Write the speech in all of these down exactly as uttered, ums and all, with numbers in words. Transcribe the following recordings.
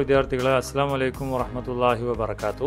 വിദ്യാർത്ഥികളെ, അസ്സലാമു അലൈക്കും വറഹ്മത്തുള്ളാഹി വബറകാതുഹു.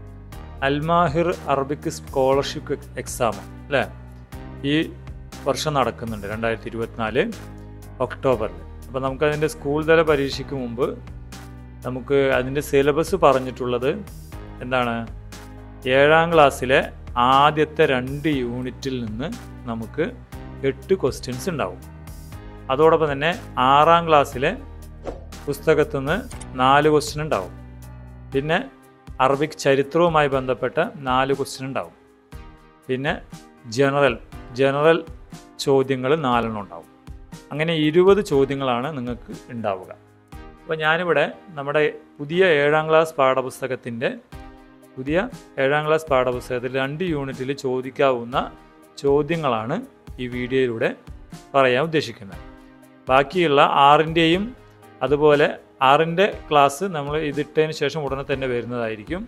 അൽമാഹിർ അറബിക് സ്കോളർഷിപ്പ് എക്സാം അല്ലേ, ഈ വർഷം നടക്കുന്നുണ്ട് രണ്ടായിരത്തി ഇരുപത്തിനാല് ഒക്ടോബറിൽ. അപ്പോൾ നമുക്കതിൻ്റെ സ്കൂൾ തല പരീക്ഷയ്ക്ക് മുമ്പ് നമുക്ക് അതിൻ്റെ സിലബസ് പറഞ്ഞിട്ടുള്ളത് എന്താണ്? ഏഴാം ക്ലാസ്സിലെ ആദ്യത്തെ രണ്ട് യൂണിറ്റിൽ നിന്ന് നമുക്ക് എട്ട് ക്വസ്റ്റ്യൻസ് ഉണ്ടാവും. അതോടൊപ്പം തന്നെ ആറാം ക്ലാസ്സിലെ പുസ്തകത്തു നിന്ന് നാല് ക്വസ്റ്റ്യൻ ഉണ്ടാവും. പിന്നെ അറബിക് ചരിത്രവുമായി ബന്ധപ്പെട്ട നാല് ക്വസ്റ്റ്യൻ ഉണ്ടാവും. പിന്നെ ജനറൽ ജനറൽ ചോദ്യങ്ങൾ നാലെണ്ണം ഉണ്ടാവും. അങ്ങനെ ഇരുപത് ചോദ്യങ്ങളാണ് നിങ്ങൾക്ക് ഉണ്ടാവുക. അപ്പോൾ ഞാനിവിടെ നമ്മുടെ പുതിയ ഏഴാം ക്ലാസ് പാഠപുസ്തകത്തിൻ്റെ പുതിയ ഏഴാം ക്ലാസ് പാഠപുസ്തകത്തിൽ രണ്ട് യൂണിറ്റിൽ ചോദിക്കാവുന്ന ചോദ്യങ്ങളാണ് ഈ വീഡിയോയിലൂടെ പറയാൻ ഉദ്ദേശിക്കുന്നത്. ബാക്കിയുള്ള ആറിൻ്റെയും അതുപോലെ ആറിൻ്റെ ക്ലാസ് നമ്മൾ ഇതിട്ടതിന് ശേഷം ഉടനെ തന്നെ വരുന്നതായിരിക്കും.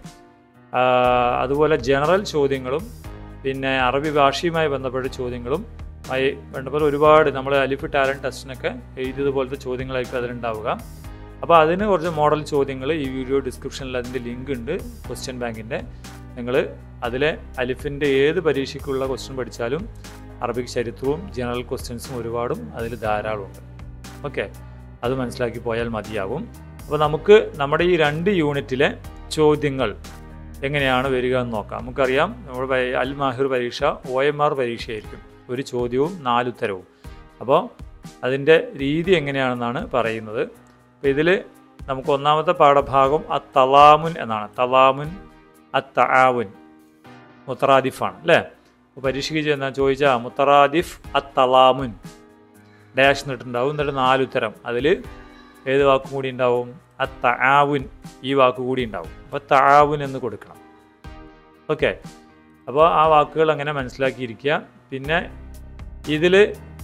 അതുപോലെ ജനറൽ ചോദ്യങ്ങളും പിന്നെ അറബി ഭാഷയുമായി ബന്ധപ്പെട്ട ചോദ്യങ്ങളും ആയി ബന്ധപ്പെട്ട ഒരുപാട് നമ്മൾ അലിഫ് ടാലൻറ്റ് ടെസ്റ്റിനൊക്കെ എഴുതിയതുപോലത്തെ ചോദ്യങ്ങളായിരിക്കും അതിലുണ്ടാവുക. അപ്പോൾ അതിന് കുറച്ച് മോഡൽ ചോദ്യങ്ങൾ ഈ വീഡിയോ ഡിസ്ക്രിപ്ഷനിൽ അതിൻ്റെ ലിങ്ക് ഉണ്ട്, ക്വസ്റ്റ്യൻ ബാങ്കിൻ്റെ. നിങ്ങൾ അതിലെ അലിഫിൻ്റെ ഏത് പരീക്ഷയ്ക്കുള്ള ക്വസ്റ്റ്യൻ പഠിച്ചാലും അറബിക് ചരിത്രവും ജനറൽ ക്വസ്റ്റ്യൻസും ഒരുപാടും അതിൽ ധാരാളമുണ്ട്. ഓക്കെ, അത് മനസ്സിലാക്കി പോയാൽ മതിയാവും. അപ്പോൾ നമുക്ക് നമ്മുടെ ഈ രണ്ട് യൂണിറ്റിലെ ചോദ്യങ്ങൾ എങ്ങനെയാണ് വരിക എന്ന് നോക്കാം. നമുക്കറിയാം, നമ്മുടെ അൽ മാഹിർ പരീക്ഷ ഒ എം ആർ പരീക്ഷയായിരിക്കും, ഒരു ചോദ്യവും നാലുത്തരവും. അപ്പോൾ അതിൻ്റെ രീതി എങ്ങനെയാണെന്നാണ് പറയുന്നത്. അപ്പോൾ ഇതിൽ നമുക്ക് ഒന്നാമത്തെ പാഠഭാഗം അ തലാമുൻ എന്നാണ്. തലാമുൻ അ തആവുൻ മുത്തറാദിഫാണ് അല്ലേ. അപ്പോൾ പരീക്ഷയ്ക്ക് ചെന്നാൽ ചോദിച്ചാൽ മുത്തറാദിഫ് അ തലാമുൻ ഡാഷ് എന്നിട്ടുണ്ടാവും. എന്നിട്ട് നാലുത്തരം, അതിൽ ഏത് വാക്കും കൂടി ഉണ്ടാവും? അ തആവുൻ, ഈ വാക്ക് കൂടി ഉണ്ടാവും. അപ്പോൾ തആവുൻ എന്ന് കൊടുക്കണം. ഓക്കെ, അപ്പോൾ ആ വാക്കുകൾ അങ്ങനെ മനസ്സിലാക്കിയിരിക്കുക. പിന്നെ ഇതിൽ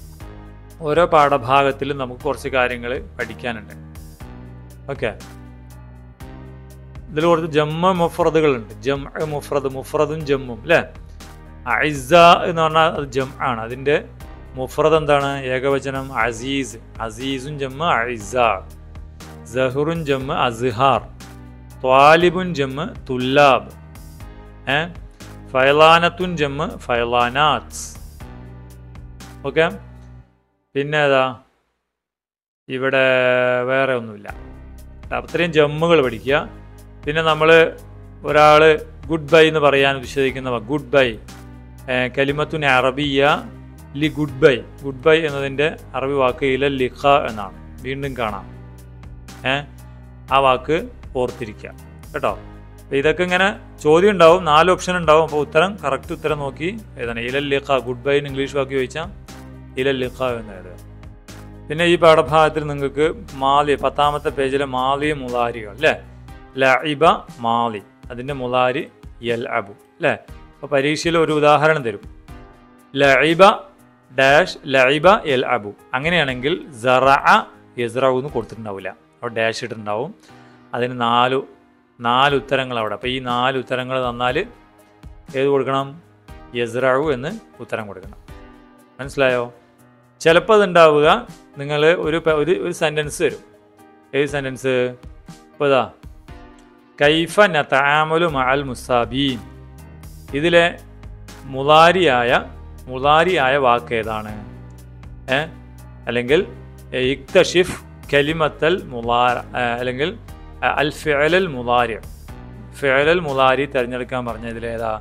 ഓരോ പാഠഭാഗത്തിലും നമുക്ക് കുറച്ച് കാര്യങ്ങൾ പഠിക്കാനുണ്ട്. ഓക്കെ, ഇതിൽ കുറച്ച് ജമ്മ മുഫ്രദുകളുണ്ട്. ജം മുഫ്രദ്, മുഫ്രദും ജമ്മും അല്ലേ. അഇസ്സ എന്ന് പറഞ്ഞാൽ അത് ജം ആണ്. അതിൻ്റെ മുഫ്രദ് എന്താണ്? ഏകവചനം അസീസ്. അസീസുൻ ജമ്മ് അഇസ്സ. സഹറുൻ ജമ്മ് അസ്ഹാർ. ത്വാലിബുൻ ജമ്മ് തുല്ലാബ്. ഏ ഫൈലാനത്തുൻ ജമ്മ് ഫൈലാനാത്ത്. ഓക്കെ, പിന്നെ ഏതാ ഇവിടെ വേറെ ഒന്നുമില്ല. അത്രയും ജമ്മുകൾ പഠിക്കുക. പിന്നെ നമ്മൾ ഒരാൾ ഗുഡ് ബൈ എന്ന് പറയാൻ വിശദിക്കുന്ന ഗുഡ് ബൈ കലിമത്തുൻ അറബിയ ലി ഗുഡ് ബൈ. ഗുഡ് ബൈ എന്നതിൻ്റെ അറബി വാക്ക് ഇല ലിഖ എന്നാണ്. വീണ്ടും കാണാം. ഏ ആ വാക്ക് ഓർത്തിരിക്കുക കേട്ടോ. അപ്പോൾ ഇതൊക്കെ ഇങ്ങനെ ചോദ്യം ഉണ്ടാവും, നാല് ഓപ്ഷൻ ഉണ്ടാവും. അപ്പോൾ ഉത്തരം കറക്റ്റ് ഉത്തരം നോക്കി എഴുതണം. ഇല ലിഖ, ഗുഡ് ബൈ എന്ന് ഇംഗ്ലീഷ് വാക്ക് ചോദിച്ചാൽ ഇല ലിഖ എന്ന് എഴുതുക. പിന്നെ ഈ പാഠഭാഗത്തിൽ നിങ്ങൾക്ക് മാലി, പത്താമത്തെ പേജിലെ മാലി മുലാരികൾ അല്ലേ. ലഇബ മാലി, അതിൻ്റെ മുലാരി യൽ അബു അല്ലേ. അപ്പോൾ പരീക്ഷയിൽ ഒരു ഉദാഹരണം തരും. ലഇബ ഡാഷ് ലഇബ യൽ അബു. അങ്ങനെയാണെങ്കിൽ സറഅ യസ്റഉ എന്ന് കൊടുത്തിട്ടുണ്ടാവില്ല, അവിടെ ഡാഷ് ഇട്ടുണ്ടാവും. അതിന് നാല് നാല് ഉത്തരങ്ങൾ അവിടെ. അപ്പോൾ ഈ നാല് ഉത്തരങ്ങൾ തന്നാൽ ഏത് കൊടുക്കണം? യസ്റഉ എന്ന് ഉത്തരം കൊടുക്കണം. മനസ്സിലായോ? ചിലപ്പോൾ അതുണ്ടാവുക നിങ്ങൾ ഒരു ഒരു ഒരു സെൻറ്റൻസ് തരും. ഏത് സെൻറ്റൻസ്? ഇപ്പോൾ ഇതാ കൈഫ നതആമലു മഅൽ മുസാബീൻ. ഇതിലെ മുലാരിയായ മുലാരിയായ വാക്ക് ഏതാണ്? ഏ അല്ലെങ്കിൽ ഇക്തഷിഫ് കലിമത്തൽ മുലാര അല്ലെങ്കിൽ അൽ ഫിഅലൽ മുലാരി. ഫിഅലൽ മുലാരി തിരഞ്ഞെടുക്കാൻ പറഞ്ഞ ഇതിലേതാ?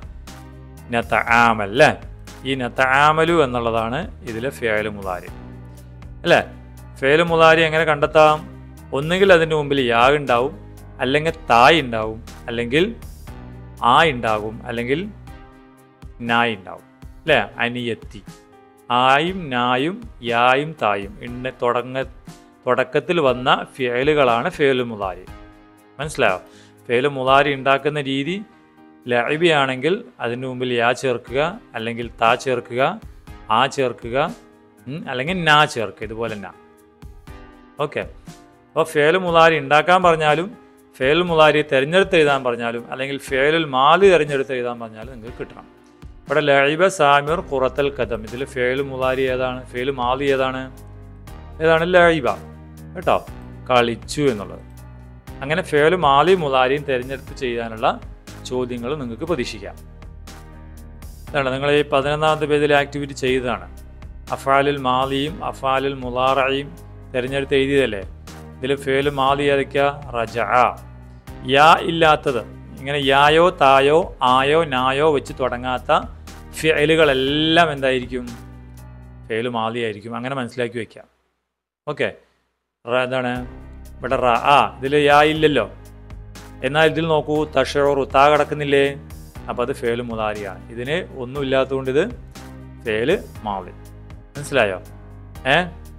നതആമൽ അല്ലേ. ഈ നതആമലു എന്നുള്ളതാണ് ഇതിലെ ഫിഅൽ മുലാരി അല്ലേ. ഫിഅൽ മുലാരി എങ്ങനെ കണ്ടെത്താം? ഒന്നുകിൽ അതിൻ്റെ മുമ്പിൽ യാ ഉണ്ടാവും, അല്ലെങ്കിൽ തായ് ഉണ്ടാവും, അല്ലെങ്കിൽ ആ ഉണ്ടാകും, അല്ലെങ്കിൽ നായ് ഉണ്ടാവും അല്ലേ. അനിയത്തി. ആയും നായും യായും തായും ഇന്ന തുടങ്ങ തുടക്കത്തിൽ വന്ന ഫിഅലുകളാണ് ഫിഅൽ മുലാരി. മനസ്സിലായോ? ഫിഅൽ മുലാരി ഉണ്ടാക്കുന്ന രീതി ലഇബി ആണെങ്കിൽ അതിൻ്റെ മുമ്പിൽ യാ ചേർക്കുക, അല്ലെങ്കിൽ താ ചേർക്കുക, ആ ചേർക്കുക, അല്ലെങ്കിൽ നാ ചേർക്കുക. ഇതുപോലെ നാ. ഓക്കെ, അപ്പോൾ ഫിഅൽ മുലാരി ഉണ്ടാക്കാൻ പറഞ്ഞാലും ഫിഅൽ മുലാരി തിരഞ്ഞെടുത്ത് എഴുതാൻ പറഞ്ഞാലും അല്ലെങ്കിൽ ഫിഅലുൽ മാലി തിരഞ്ഞെടുത്ത് എഴുതാൻ പറഞ്ഞാലും നിങ്ങൾക്ക് കിട്ടണം. ഇവിടെ ലഇബ സാമിർ ഖുറത്തൽ ഖദം. ഇതിൽ ഫിഅൽ മുലാരി ഏതാണ്? ഫിഅൽ മാലി ഏതാണ്? ഏതാണ്? ലഇബ കേട്ടോ, കളിച്ചു എന്നുള്ളത്. അങ്ങനെ ഫേല് മാലി മുലാരിയും തിരഞ്ഞെടുത്ത് ചെയ്യാനുള്ള ചോദ്യങ്ങൾ നിങ്ങൾക്ക് പ്രതീക്ഷിക്കാം. അതാണ് നിങ്ങൾ ഈ പതിനൊന്നാമത്തെ പേജിലെ ആക്ടിവിറ്റി ചെയ്തതാണ്. അഫാലുൽ മാലിയും അഫാലുൽ മുലാറയും തിരഞ്ഞെടുത്ത് എഴുതിയതല്ലേ. ഇതിൽ ഫേല് മാലി ഏതൊക്കെയാ? റജഅ. യാ ഇല്ലാത്തത്, ഇങ്ങനെ യായോ തായോ ആയോ നായോ വെച്ച് തുടങ്ങാത്ത ഫിഅലുകളെല്ലാം എന്തായിരിക്കും? ഫേല് മാലി ആയിരിക്കും. അങ്ങനെ മനസ്സിലാക്കി വയ്ക്കാം. ഓക്കെ. എന്താണ് ഇവിടെ റ ആ, ഇതിൽ യാ ഇല്ലല്ലോ. എന്നാൽ ഇതിൽ നോക്കൂ, തഷറു താ കിടക്കുന്നില്ലേ? അപ്പോൾ അത് ഫേല് മുലാരിയാണ്. ഇതിന് ഒന്നും ഇല്ലാത്തതുകൊണ്ട് ഇത് ഫേല് മാലി. മനസ്സിലായോ? ഏ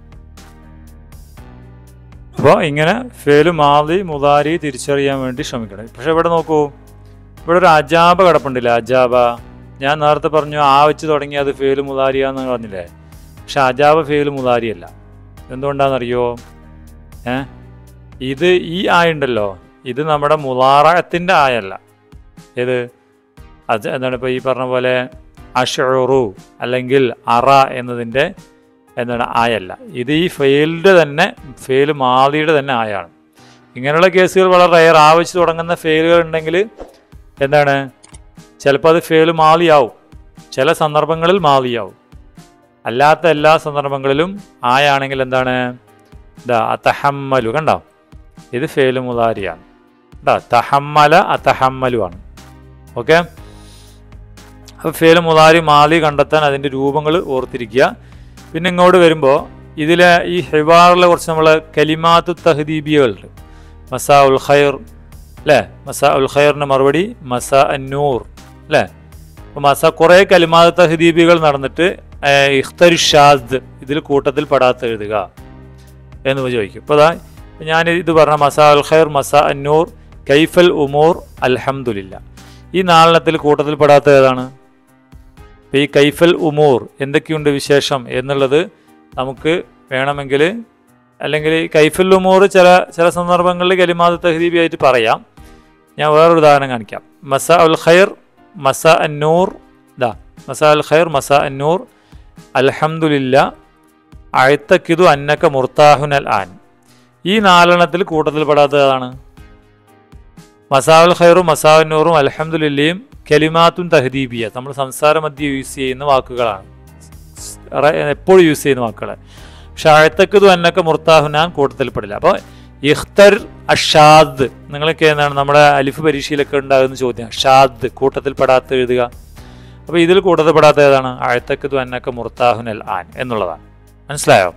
അപ്പോൾ ഇങ്ങനെ ഫേല് മാലി മുലാരി തിരിച്ചറിയാൻ വേണ്ടി ശ്രമിക്കണം. പക്ഷെ ഇവിടെ നോക്കൂ, ഇവിടെ ഒരു അജാബ കിടപ്പുണ്ടില്ല. അജാബ ഞാൻ നേരത്തെ പറഞ്ഞു ആ വെച്ച് തുടങ്ങി അത് ഫേല് മുലാരിയാന്ന് പറഞ്ഞില്ലേ. പക്ഷെ അജാബ ഫേല് മുലാരിയല്ല. എന്തുകൊണ്ടാണെന്നറിയോ? ഏ ഇത് ഈ ആയുണ്ടല്ലോ, ഇത് നമ്മുടെ മുലാറത്തിൻ്റെ ആയല്ല. ഏത് അത് എന്താണ് ഇപ്പോൾ ഈ പറഞ്ഞ പോലെ അഷ്ഉറു അല്ലെങ്കിൽ അറ എന്നതിൻ്റെ എന്താണ് ആയല്ല. ഇത് ഈ ഫെയിലിൻ്റെ തന്നെ ഫെയില് മാലിയുടെ തന്നെ ആയാണ്. ഇങ്ങനെയുള്ള കേസുകൾ വളരെ റയർ. ആവശ്യം തുടങ്ങുന്ന ഫെയിലുകൾ ഉണ്ടെങ്കിൽ എന്താണ് ചിലപ്പോൾ അത് ഫെയില് മാലിയാവും, ചില സന്ദർഭങ്ങളിൽ മാലിയാവും. അല്ലാത്ത എല്ലാ സന്ദർഭങ്ങളിലും ആയാണെങ്കിൽ എന്താണ് ഇതാ അതഹമ്മലു. കണ്ടോ, ഇത് ഫെയില് മുലാരിയാണ്. കേട്ടോ, തഹമ്മല അതഹമ്മലു ആണ്. ഓക്കെ. അപ്പോൾ ഫെയില് മുലാരി മാലി കണ്ടെത്താൻ അതിൻ്റെ രൂപങ്ങൾ ഓർത്തിരിക്കുക. പിന്നെ ഇങ്ങോട്ട് വരുമ്പോൾ ഇതിലെ ഈ ഹിവാറിലെ കുറച്ച് നമ്മൾ കലിമാത്തു തഹദീബികളുണ്ട്. മസാ ഉൽ ഖൈർ അല്ലേ? മസാ ഉൽ ഖൈറിൻ്റെ മറുപടി മസാ അന്നൂർ അല്ലേ? അപ്പോൾ മസാ കുറേ കലിമാത്ത് തഹദീബികൾ നടന്നിട്ട് ഇഖ്തരി ഷാദ് ഇതിൽ കൂട്ടത്തിൽ പെടാത്ത എഴുതുക എന്ന് ചോദിക്കും. ഇപ്പോൾ അതാ ഞാൻ ഇത് പറഞ്ഞ മസാ ഉൽ ഖൈർ, മസാ അന്നൂർ, കൈഫൽ ഉമൂർ, അൽഹംദുലില്ല, ഈ നാലെണ്ണത്തിൽ കൂട്ടത്തിൽ പെടാത്ത ഏതാണ്? ഈ കൈഫൽ ഉമൂർ എന്തൊക്കെയുണ്ട് വിശേഷം എന്നുള്ളത് നമുക്ക് വേണമെങ്കിൽ, അല്ലെങ്കിൽ കൈഫൽ ഉമൂർ ചില ചില സന്ദർഭങ്ങളിൽ കലിമാത്ത് തഹദീബി ആയിട്ട് പറയാം. ഞാൻ വേറൊരു ഉദാഹരണം കാണിക്കാം. മസാ ഉൽ ഖൈർ, മസാ അന്നൂർ, ദാ മസാ ഉൽ ഖൈർ, മസാ അന്നൂർ, അൽഹംദുലില്ല, അയത്തക്കിതു അന്നക മുർത്താഹുൻ അൽ ആൻ. ഈ നാലെണ്ണത്തിൽ കൂട്ടത്തിൽ പെടാത്തതാണ് മസാ ഉൽ ഖൈറും മസാ അന്നൂറും അൽഹംദുലില്ലയും കലിമാത്തുൻ തഹദീബിയ, നമ്മൾ സംസാര മധ്യ യൂസ് ചെയ്യുന്ന വാക്കുകളാണ്, എപ്പോഴും യൂസ് ചെയ്യുന്ന വാക്കുകൾ. പക്ഷെ അഴത്തക്കതു അന്നക്ക മുർത്താഹുനാൻ കൂട്ടത്തിൽപ്പെടില്ല. അപ്പോൾ ഇഖ്തർ അഷാദ്, നിങ്ങളൊക്കെ എന്താണ് നമ്മുടെ അലിഫ് പരീക്ഷയിലൊക്കെ ഉണ്ടാകുന്ന ചോദ്യം, ഷാദ് കൂട്ടത്തിൽ പെടാത്ത എഴുതുക. അപ്പോൾ ഇതിൽ കൂട്ടത്തിൽ പെടാത്ത ഏതാണ്? അഴത്തക്കതു അന്നക്ക മുർത്താഹുനൽ ആൻ എന്നുള്ളതാണ്. മനസ്സിലായോ?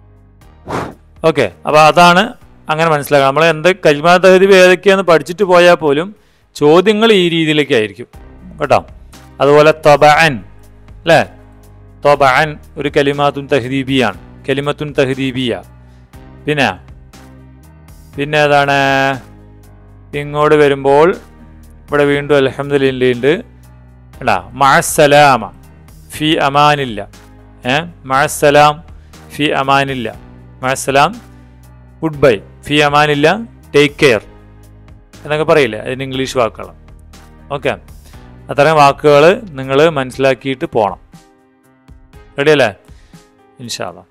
ഓക്കെ. അപ്പോൾ അതാണ് അങ്ങനെ മനസ്സിലാക്കുക. നമ്മൾ എന്ത് കലിമാ തഹദീബ് ഏതൊക്കെയാണെന്ന് പഠിച്ചിട്ട് പോയാൽ പോലും ചോദ്യങ്ങൾ ഈ രീതിയിലേക്കായിരിക്കും കേട്ടോ. അതുപോലെ തബഅൻ അല്ലേ? തബഅൻ ഒരു കലിമാത്തുൻ തഹദീബിയാണ്, കലിമത്തുൻ തഹദീബിയ. പിന്നെ പിന്നെ ഏതാണ്? ഇങ്ങോട്ട് വരുമ്പോൾ ഇവിടെ വീണ്ടും അൽഹംദുലില്ലാ ഉണ്ട് കേട്ടാ. മഅസ്സലാമ ഫി അമാനില്ല. ഏ മഅസ്സലാം ഫി അമാനില്ല, മഅസ്സലാം ഗുഡ് ബൈ, ഫി അമാനില്ല ടേക്ക് കെയർ എന്നൊക്കെ പറയില്ലേ, അതിന് ഇംഗ്ലീഷ് വാക്കുകളാണ്. ഓക്കെ. അത്രയും വാക്കുകൾ നിങ്ങൾ മനസ്സിലാക്കിയിട്ട് പോകണം. റെഡിയല്ലേ? ഇൻഷാ അല്ലാഹ്.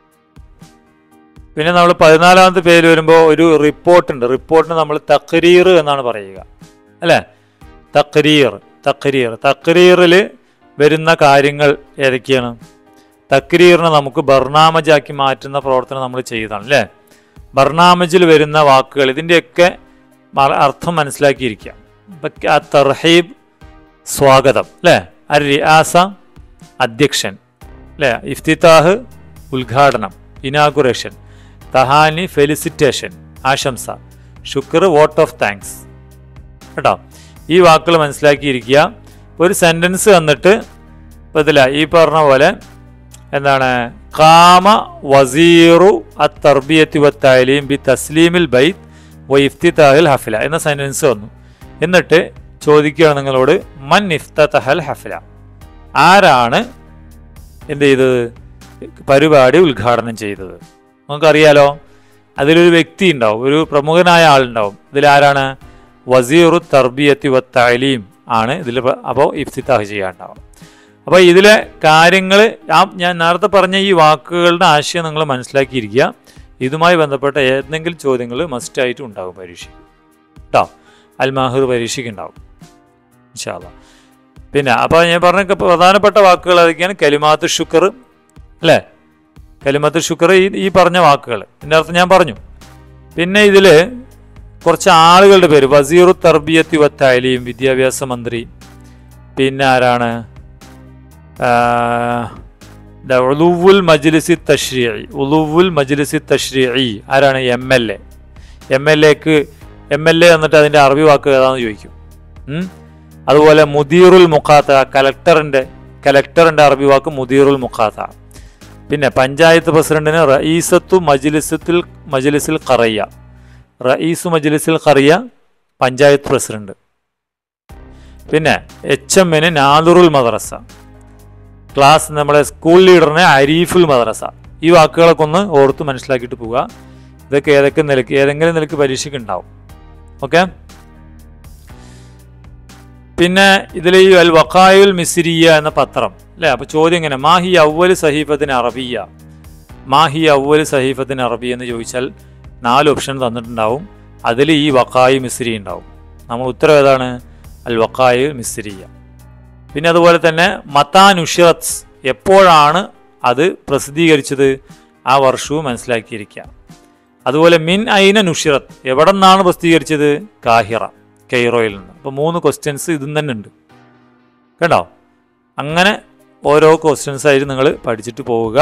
പിന്നെ നമ്മൾ പതിനാലാമത്തെ പേര് വരുമ്പോൾ ഒരു റിപ്പോർട്ടുണ്ട്. റിപ്പോർട്ടിന് നമ്മൾ തഖ്രീർ എന്നാണ് പറയുക അല്ലേ? തഖ്രീർ തഖ്രീർ തഖ്രീറിൽ വരുന്ന കാര്യങ്ങൾ ഏതൊക്കെയാണ്? തഖ്രീറിനെ നമുക്ക് ബർനാമജാക്കി മാറ്റുന്ന പ്രവർത്തനം നമ്മൾ ചെയ്തതാണ് അല്ലേ? ബർനാമജിൽ വരുന്ന വാക്കുകൾ ഇതിൻ്റെയൊക്കെ അർത്ഥം മനസ്സിലാക്കിയിരിക്കാം. തർഹീബ് സ്വാഗതം അല്ലേ? അർ റിയാസ അധ്യക്ഷൻ അല്ലേ? ഇഫ്തിതാഹ് ഉദ്ഘാടനം, ഇനാഗുറേഷൻ, തഹാനി ഫെലിസിറ്റേഷൻ ആശംസ, ശുക്ർ വോട്ട് ഓഫ് താങ്ക്സ് കേട്ടോ. ഈ വാക്കുകൾ മനസ്സിലാക്കിയിരിക്കുക. ഒരു സെൻറ്റൻസ് വന്നിട്ട് ഇപ്പോൾ ഇതില ഈ പറഞ്ഞ പോലെ എന്താണ്, ഖാമ വസീറു അത്ത് തർബിയത്തി വത്തഅലീം ബി തസ്ലീമിൽ ബൈത്ത് വ ഇഫ്തിതാഹിൽ ഹഫ്ല എന്ന സെൻറ്റൻസ് വന്നു. എന്നിട്ട് ചോദിക്കുകയാണ് നിങ്ങളോട്, മൻ ഇഫ്തതഹൽ ഹഫ്ല, ആരാണ് എന്ത് ചെയ്തത്, പരിപാടി ഉദ്ഘാടനം ചെയ്തത്? നമുക്കറിയാലോ, അതിലൊരു വ്യക്തി ഉണ്ടാവും, ഒരു പ്രമുഖനായ ആളുണ്ടാവും. ഇതിലാരാണ്? വസീറു തർബിയത്തി വത്തഅലീം ആണ് ഇതിൽ. അപ്പോൾ ഇഫ്തിതാഹ് ചെയ്യാണ്ടാവും. അപ്പോൾ ഇതിലെ കാര്യങ്ങൾ ഞാൻ നേരത്തെ പറഞ്ഞ ഈ വാക്കുകളുടെ ആശയം നിങ്ങൾ മനസ്സിലാക്കിയിരിക്കുക. ഇതുമായി ബന്ധപ്പെട്ട ഏതെങ്കിലും ചോദ്യങ്ങൾ മസ്റ്റായിട്ടും ഉണ്ടാകും പരീക്ഷ. കേട്ടോ. അൽ മാഹിർ പരീക്ഷയ്ക്കുണ്ടാവും ഇൻഷാ അല്ലാഹ്. പിന്നെ അപ്പോൾ ഞാൻ പറഞ്ഞ പ്രധാനപ്പെട്ട വാക്കുകൾ അതൊക്കെയാണ് കലിമാത്ത് ശുക്ർ അല്ലേ, കലിമാത്ത് ശുക്ർ ഈ ഈ പറഞ്ഞ വാക്കുകൾ ഇതിൻ്റെ അർത്ഥം ഞാൻ പറഞ്ഞു. പിന്നെ ഇതിൽ കുറച്ച് ആളുകളുടെ പേര്, വസീറു തർബിയത്തി വ തഅലീം വിദ്യാഭ്യാസ മന്ത്രി, പിന്നെ ആരാണ് ഉളുവുൽ മജ്ലിസി തശ്രീഇ, ഉളുവുൽ മജ്ലിസി തശ്രീഇ ആരാണ്? M L A. M L എക്ക് എം എൽ എ എന്നിട്ട് അതിൻ്റെ അറബി വാക്ക് ഏതാണെന്ന് ചോദിക്കും. അതുപോലെ മുദീറുൽ മുഖാത്ത, കലക്ടറിൻ്റെ കലക്ടറിൻ്റെ അറബി വാക്ക് മുദീറുൽ മുഖാത്ത. പിന്നെ പഞ്ചായത്ത് പ്രസിഡന്റിന് റഈസത്തു മജ്ലിസത്തുൽ മജ്ലിസിൽ ഖറിയ, റഈസു മജ്ലിസിൽ ഖറിയ പഞ്ചായത്ത് പ്രസിഡന്റ്. പിന്നെ എച്ച് എമ്മിന് നാദുറുൽ മദ്രസ, ക്ലാസ് നമ്മളെ സ്കൂൾ ലീഡറിന് അരീഫുൽ മദ്രസ. ഈ വാക്കുകളൊക്കെ ഒന്ന് ഓർത്ത് മനസ്സിലാക്കിയിട്ട് പോവുക. ഇതൊക്കെ ഏതൊക്കെ നിലക്ക് ഏതെങ്കിലും നിലക്ക് പരീക്ഷയ്ക്ക് ഉണ്ടാവും. ഓക്കെ. പിന്നെ ഇതിൽ ഈ അൽ വഖായുൽ മിസ്രിയ എന്ന പത്രം അല്ലേ. അപ്പോൾ ചോദ്യം ഇങ്ങനെ, മാഹി അവ്വൽ സഹീഫത്തിന് അറബിയ, മാഹി അവ്വൽ സഹീഫത്തിന് അറബിയ എന്ന് ചോദിച്ചാൽ നാല് ഓപ്ഷൻ തന്നിട്ടുണ്ടാവും. അതിൽ ഈ വഖായു മിസ്രി ഉണ്ടാവും. നമ്മൾ ഉത്തരം ഏതാണ്? അൽ വഖായു മിസ്രിയ. പിന്നെ അതുപോലെ തന്നെ മത്താ നുഷിറത്ത്, എപ്പോഴാണ് അത് പ്രസിദ്ധീകരിച്ചത്, ആ വർഷവും മനസ്സിലാക്കിയിരിക്കുക. അതുപോലെ മിൻ ഐന നുഷിറത്ത്, എവിടെ നിന്നാണ് പ്രസിദ്ധീകരിച്ചത്? കാഹിറ, കെയ്റോയിൽ നിന്ന്. അപ്പോൾ മൂന്ന് ക്വസ്റ്റ്യൻസ് ഇതും തന്നെ ഉണ്ട് കേട്ടോ. അങ്ങനെ ഓരോ ക്വസ്റ്റ്യൻസ് ആയിട്ട് നിങ്ങൾ പഠിച്ചിട്ട് പോവുക.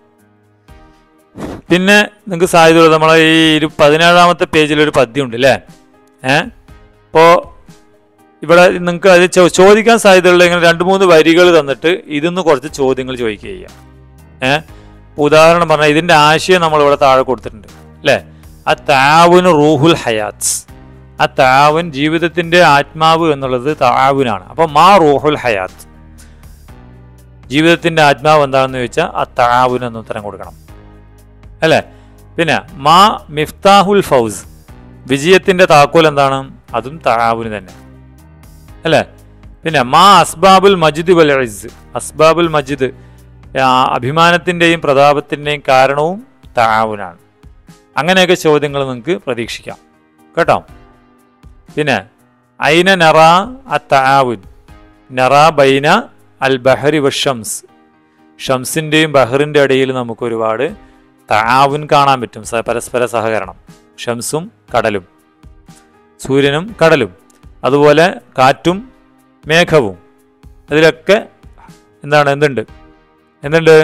പിന്നെ നിങ്ങൾക്ക് സാധ്യത നമ്മളെ ഈ ഒരു പതിനേഴാമത്തെ പേജിലൊരു പദ്യം ഉണ്ട് അല്ലേ. ഏഹ് ഇപ്പോൾ ഇവിടെ നിങ്ങൾക്ക് അത് ചോദിക്കാൻ സാധ്യതയുള്ള ഇങ്ങനെ രണ്ട് മൂന്ന് വരികൾ തന്നിട്ട് ഇതിന്ന് കുറച്ച് ചോദ്യങ്ങൾ ചോദിക്കുക ചെയ്യാം. ഏഹ് ഉദാഹരണം പറഞ്ഞാൽ ഇതിൻ്റെ ആശയം നമ്മളിവിടെ താഴെ കൊടുത്തിട്ടുണ്ട് അല്ലേ. ആ താവുന് റൂഹുൽ ഹയാത്ത്, ആ താവുൻ ജീവിതത്തിൻ്റെ ആത്മാവ് എന്നുള്ളത് താവുനാണ്. അപ്പം മാ റൂഹുൽ ഹയാത്ത്, ജീവിതത്തിൻ്റെ ആത്മാവ് എന്താണെന്ന് ചോദിച്ചാൽ ആ താവുന് എന്ന് ഉത്തരം കൊടുക്കണം അല്ലേ. പിന്നെ മാ മിഫ്താഹുൽ ഫൗസ്, വിജയത്തിൻ്റെ താക്കോൽ എന്താണ്? അതും താവുന് തന്നെ അല്ലേ. പിന്നെ മാ അസ്ബാബുൽ മജിദ് വൽ ഇസ്, അസ്ബാബുൽ മജിദ് അഭിമാനത്തിൻ്റെയും പ്രതാപത്തിൻ്റെയും കാരണവും താവുനാണ്. അങ്ങനെയൊക്കെ ചോദ്യങ്ങൾ നിങ്ങൾക്ക് പ്രതീക്ഷിക്കാം കേട്ടോ. പിന്നെ ഐന നറ അ താവുൻ, നറ ബൈന അൽ ബഹരി വ ഷംസ്, ഷംസിൻ്റെയും ബഹറിൻ്റെ ഇടയിൽ നമുക്ക് ഒരുപാട് താവുൻ കാണാൻ പറ്റും, പരസ്പര സഹകരണം. ഷംസും കടലും, സൂര്യനും കടലും, അതുപോലെ കാറ്റും മേഘവും, അതിലൊക്കെ എന്താണ് എന്തുണ്ട് എന്തുണ്ട്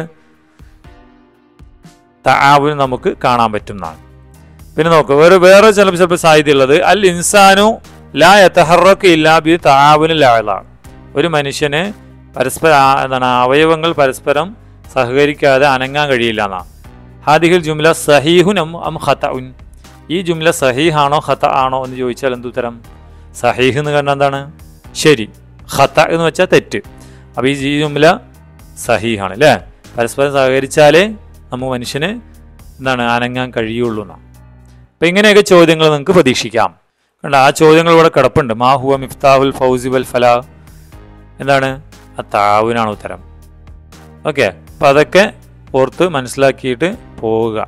താവുൻ നമുക്ക് കാണാൻ പറ്റുന്നതാണ്. പിന്നെ നോക്കുക വേറെ വേറെ ചിലപ്പോൾ ചിലപ്പോൾ സാധ്യതയുള്ളത് അൽ ഇൻസാനു ലാ യതഹറക്ക് ഇല്ലാ ബി താവുനിൽ അഅ്ളാ, ഒരു മനുഷ്യന് പരസ്പര എന്താണ് അവയവങ്ങൾ പരസ്പരം സഹകരിക്കാതെ അനങ്ങാൻ കഴിയില്ല എന്നാണ്. ഹാദിഹിൽ ജുംല സഹീഹുൻ അം അം ഖതഉൻ, ഈ ജുംല സഹീഹാണോ ഖത ആണോ എന്ന് ചോദിച്ചാൽ എന്തുത്തരം? സഹീഹ് എന്ന് പറഞ്ഞാൽ എന്താണ്? ശരി, ഖത എന്ന് വെച്ചാൽ തെറ്റ്. അപ്പോൾ ഈ ജുംല സഹീഹാണ് അല്ലേ. പരസ്പരം സഹകരിച്ചാലേ നമുക്ക് മനുഷ്യന് എന്താണ് അനങ്ങാൻ കഴിയുള്ളൂ എന്നാണ്. അപ്പം ഇങ്ങനെയൊക്കെ ചോദ്യങ്ങൾ നിങ്ങൾക്ക് പ്രതീക്ഷിക്കാം. കണ്ട ആ ചോദ്യങ്ങൾ ഇവിടെ കിടപ്പുണ്ട്. മാ ഹുവ മിഫ്താഹുൽ ഫൗസി വൽ ഫലാ, എന്താണ്? ആ താവുനാണ് ഉത്തരം. ഓക്കെ, അപ്പം അതൊക്കെ ഓർത്ത് മനസ്സിലാക്കിയിട്ട് പോവുക.